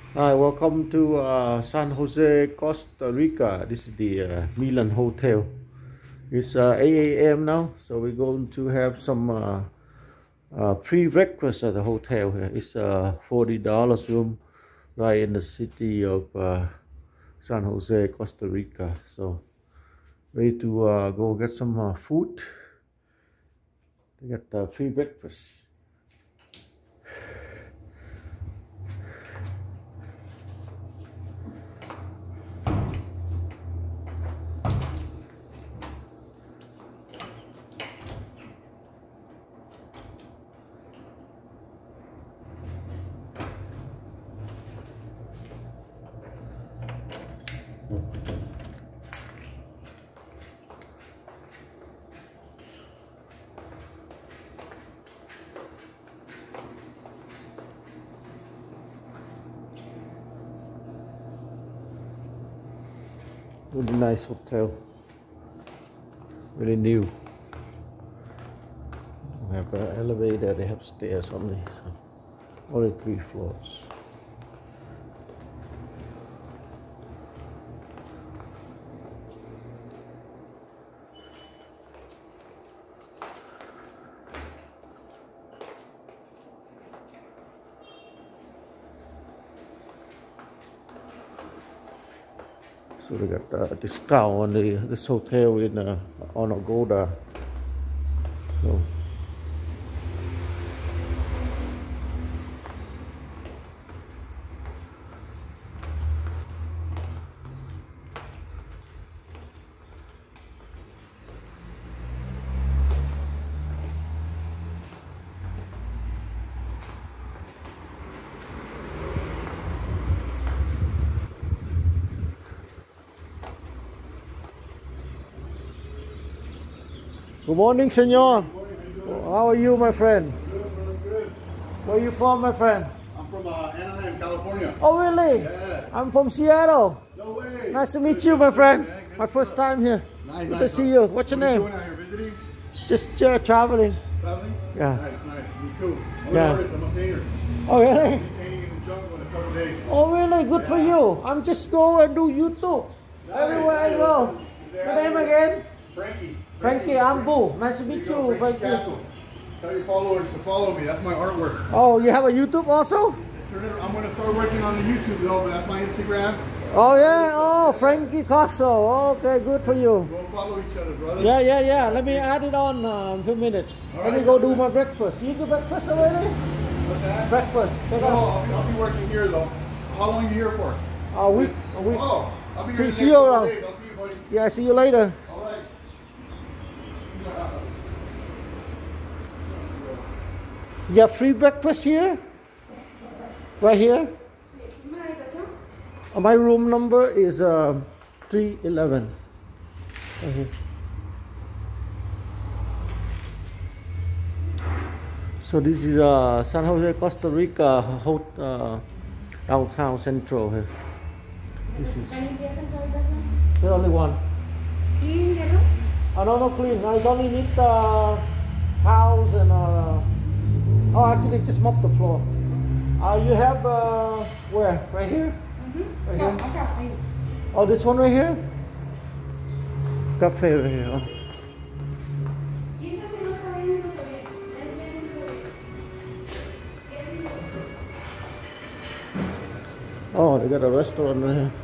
Hi, welcome to San Jose, Costa Rica. This is the Milan Hotel. It's 8 a.m. now, so we're going to have some pre-breakfast at the hotel here. It's a $40 room right in the city of San Jose, Costa Rica. So ready to go get some food. We got free breakfast. Really nice hotel, really new. We have an elevator, they have stairs only, so only 3 floors. So we got a discount on this hotel in on Agoda. So good morning, senor. How are you, my friend? Good. Where are you from, my friend? I'm from Anaheim, California. Oh, really? Yeah. I'm from Seattle. No way. Nice to meet you, my friend. Yeah, good My first stuff. time here. Nice, Good nice. to see you. What's your What are you name? doing out here, visiting? Just traveling. Traveling? Yeah. Nice. Me too. I'm Yeah. an artist. I'm a painter. Oh, really? I'll be painting in the jungle in a couple days. Oh, really? Good for Yeah. you. I'm just go and do YouTube. Everywhere I go. Your name again? Frankie. Frankie Ambu. Nice to meet you, Frankie Frankie. Castle. Tell your followers to follow me. That's my artwork. Oh, you have a YouTube also? I'm going to start working on the YouTube though, but that's my Instagram. Oh, yeah. Oh, Frankie Castle. Okay, good for you. Go follow each other, brother. Yeah. Let me add it on in a few minutes. All Let me right, go so do good. my breakfast. You do breakfast already? What's that? Breakfast. No, I'll be working here though. How long are you here for? A week. Oh, I'll be here the See next you couple around. days. I'll see you, buddy. Yeah, see you later. All right. You have free breakfast here? Right here? My room number is 311. Right here. So this is San Jose, Costa Rica, downtown central here. This is the only one. No clean. I only need towels and oh, actually just mop the floor. You have where? Right here? Right here? Oh, this one right here? Cafe right here. Oh, they got a restaurant right here.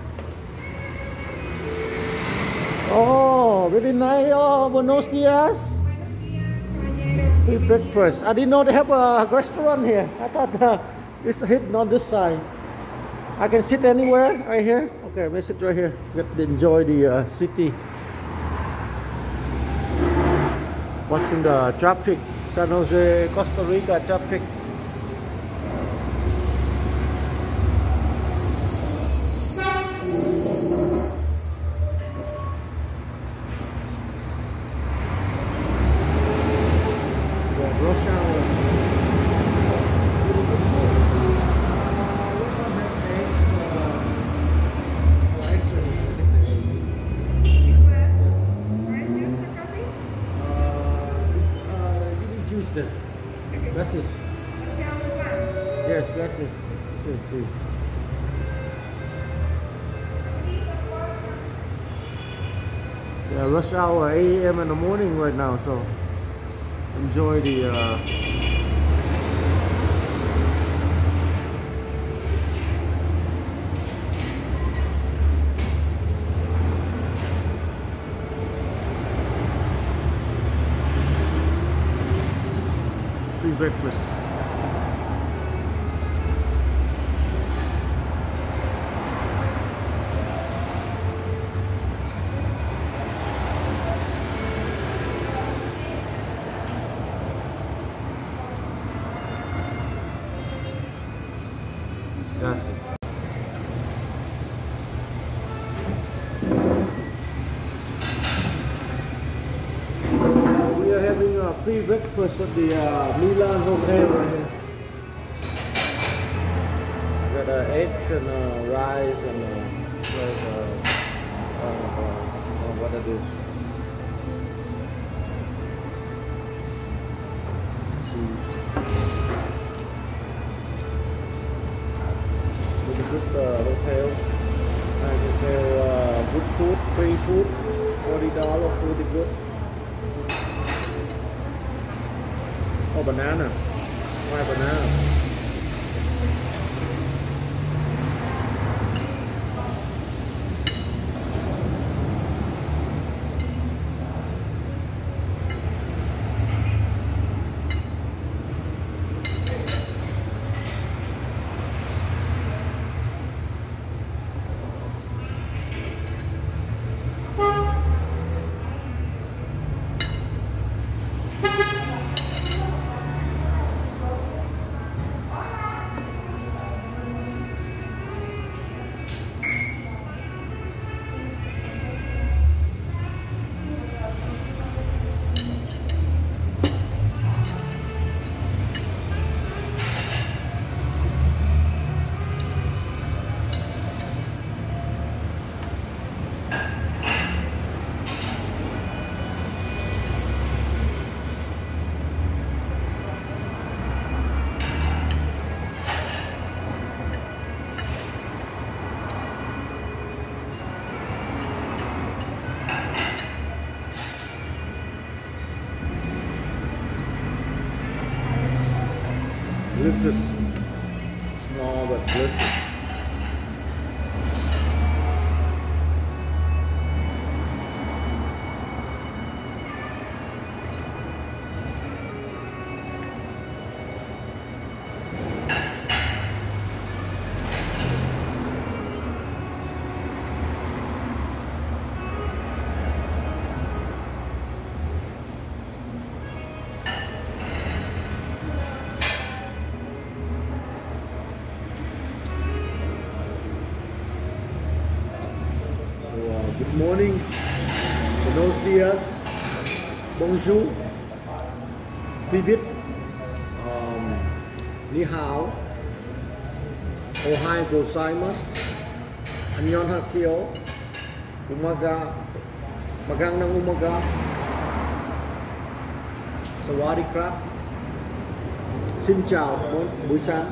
Oh, very nice. Oh, buenos dias. Free breakfast. I didn't know they have a restaurant here. I thought it's hidden on this side. I can sit anywhere right here. Okay, we sit right here. Get to enjoy the city. Watching the traffic. San Jose, Costa Rica traffic. Gracias. Yes, gracias. Sí, sí. Yeah, rush hour, 8 a.m. in the morning right now, so enjoy the free breakfast. Gracias. We are having a free breakfast at the Milan Hotel right here. Got eggs and rice and what are these? Cheese. With a good hotel. Nice hotel, good food, free food, $40, really good. Oh, banana. Why banana? Delicious. Small but delicious. Good morning, buenos dias, bonjour, привет, ni hao, ohayou gozaimasu, annyeonghaseyo, umaga, magandang umaga, sawadee krap, xin chào buổi sáng.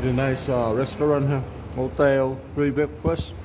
Very nice restaurant here. Hotel, free breakfast.